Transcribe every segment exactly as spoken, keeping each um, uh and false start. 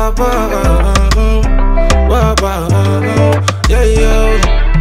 wah, wah, wah, wah, yeah, yeah.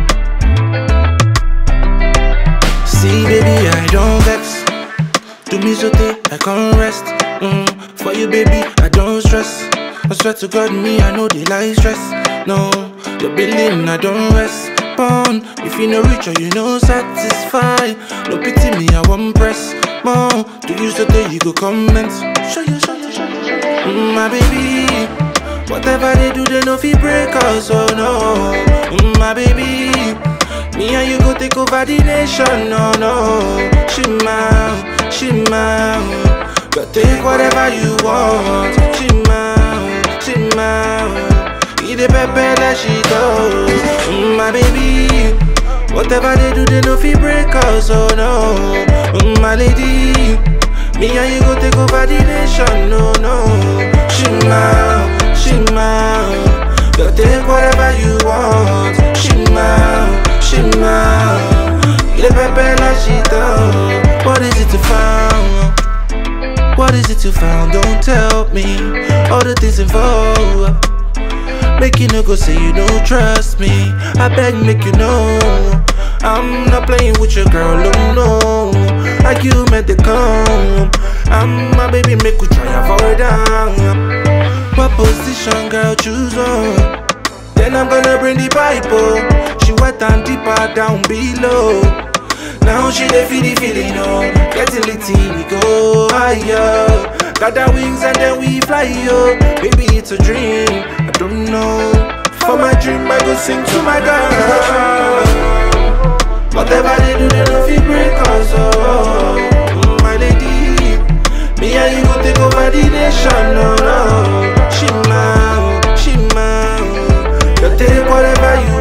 See, baby, I don't vex. Do me so thick, I can't rest. Mm, for you, baby, I don't stress. I swear to God, me, I know they like stress. No, you're billing, I don't rest. Born, if you no reach or you no satisfy, no pity me, I won't press. More, do you so thick, you go comment. Show you, show you, show you, show you. Mm, my baby, whatever they do, they no feel break us, oh no. Mm, my baby, me and you go take over the nation, no, no. Shima, Shima, go take whatever you want. Shima, Shima, eat the pepper that she goes. Mm, my baby, whatever they do, they no feel break us, oh no. Mm, my lady, me and you go take over the nation, no, no. Shima, Shima, go take whatever you want. Shima, Shima, eat the pepper like she does. What is it to found? What is it you found? Don't tell me all the things involved. Make you no go say you don't trust me. I beg, make you know I'm not playing with your girl, oh no. Like you meant to come. I'm my baby, make you try avoid down. What position, girl, choose on? Then I'm gonna bring the pipe, oh. She wet and deeper down below. Now she dey feel the feeling, oh. Getting litty, we go higher. Got the wings and then we fly, oh. Baby, it's a dream, I don't know. For my dream, I go sing to my girl. Whatever they do, they don't feel break us, oh. Mm, my lady, me and you go take over the nation, no, no. Shima, Shima, you take whatever you